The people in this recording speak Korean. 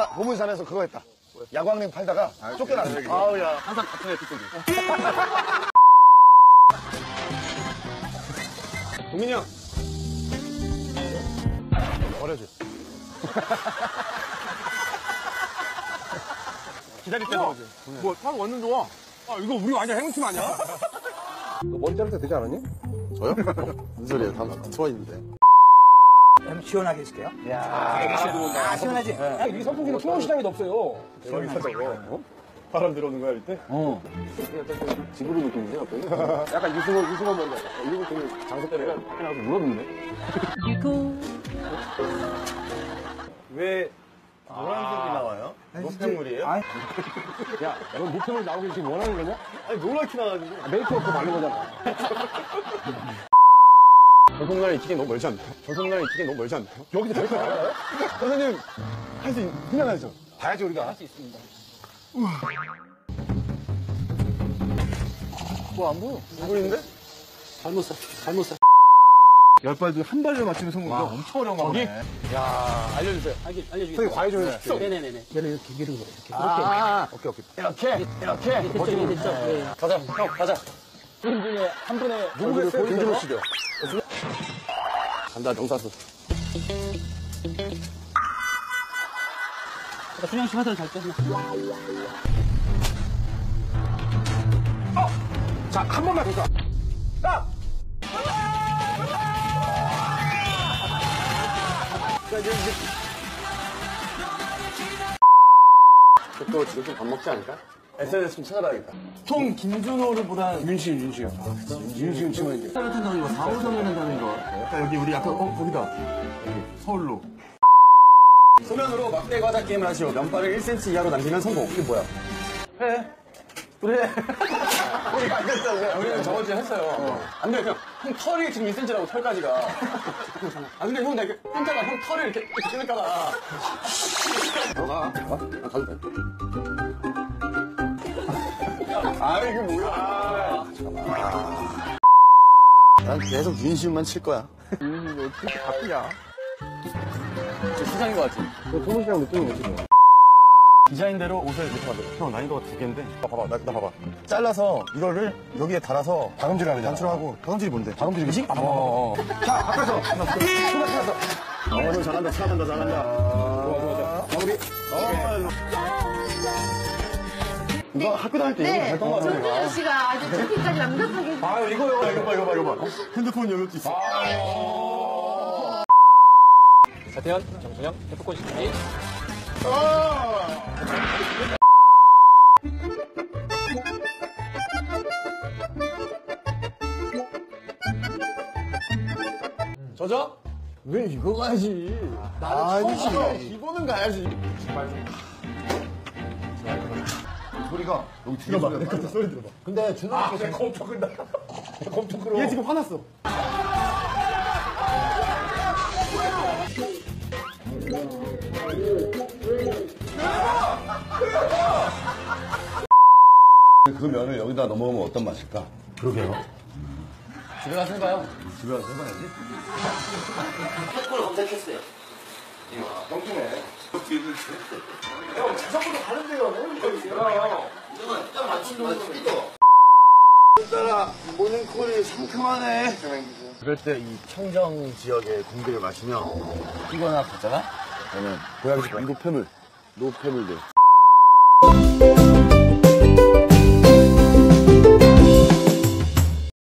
내가 보문산에서 그거 했다. 야광냉 팔다가 쫓겨났어. 아우야, 항상 같은 애 뒷소리. 동민이 형. 버려줘. 기다릴 때도 오지. 뭐, 타고 완전 좋아. 아, 이거 우리 완전 행운팀 아니야? 너 머리 자를 때 되지 않았니? 저요? 무슨 소리예요? 다 좋아했는데. 그럼 시원하게 해줄게요. 야, 시원하지? 야, 이 선풍기는 투어 시장에도 없어요. 대박이 사자고. 바람 들어오는 거야, 이때? 지구로 느낌인데, 갑자기? 약간 유승원 먼저. 이거 되게 장소 때문에 밖에 나가서 물었는데? 왜 노란색이 나와요? 노폐물이에요? 야, 넌 노폐물 나오길 지금 원하는 거냐? 아니, 노랗게 나와가지고. 메이크업 바른 거잖아. 전통날이 튀긴 너무 멀지 않나요? 전통날이 튀긴 너무 멀지 않나요? 여기서 메이크업 알아요? 선생님, 할 수 있냐, 하죠? 봐야지, 우리가. 할 수 있습니다. 뭐 안 보여? 안 보이는데? 잘못 써. 열 발 중 한 발로 맞추는 성공이 엄청 어려운 거 보네. 야, 알려주세요. 알려주겠습니다. 선생님, 과외 좀 해주십시오. 네네네네. 얘를 이렇게 밀은 거, 이렇게. 오케이. 이렇게. 됐죠, 됐죠. 네. 가자, 형, 가자. 분 중에 한 분의 누구겠어요? 김준호 씨죠. 간다, 명사수. 순영 씨 화살 잘 뺐나? 자, 한 번만 더 쏴. 딱! 자, 이제. 또 지금 좀 밥 먹지 않을까? SNS 좀 찾아봐야겠다. 통 김준호를 보다 윤시윤. 윤시윤 치면 이제. 같은 경우 4, 5성을 한다는 거. 여기 우리 아까, 거기다. 여기, 서울로. 소면으로 막대 과자 게임을 하시오. 면발을 1cm 이하로 남기면 성공. 이게 뭐야? 해. 그래. 우리가 안 됐어. 우리는 저번 주에 했어요. 안 돼, 형. 형 털이 지금 1cm라고, 털까지가. 아, 근데 형, 내가 혼자가 형 털을 이렇게 끊을까봐. 가도 돼. 아, 이게 뭐야. 난 계속 윤시윤만 칠 거야. 너 어떻게 바쁘냐? 저 시장인 것 같지? 소문시장 느낌이 뭐지, 뭐. 디자인대로 옷을 이렇게 만들어. 형, 난이도가 2개인데. 봐봐, 나 봐봐. 잘라서 이거를 여기에 달아서 박음질 하는 단추하고. 박음질이 뭔데? 박음질이지? 자, 앞에서. 잘한다, 잘한다. 마무리. 이거 학교 다닐 때 이거 네, 했던 거 같아. 정준호 씨가 아주 저기까지 완벽하게. 아, 이거 봐. 핸드폰 여기 있어. 차태현, 정준영, 태포권 시키기. 저죠? 왜 이거 가야지? 아니지. 기본은 가야지. 소리가 여기 뒤에 들어봐, 소리가 내 많이 나. 소리 들어봐. 근데 준호가 엄청 큰다. 엄청 크러. 얘 지금 화났어. 그 면을 여기다 넘어오면 어떤 맛일까? 그러게요. 집에 가서 해봐요. 집에 가서 해봐야지. 걸 검색했어요. 똥통해. 형, 자전거도 가는데요. 딱 맞춘 정도. 따라 모닝콜이 상큼하네. 그럴 때 이 청정 지역의 공기를 마시면 피곤하나 갔잖아? 그러면 고양이 집 노폐물들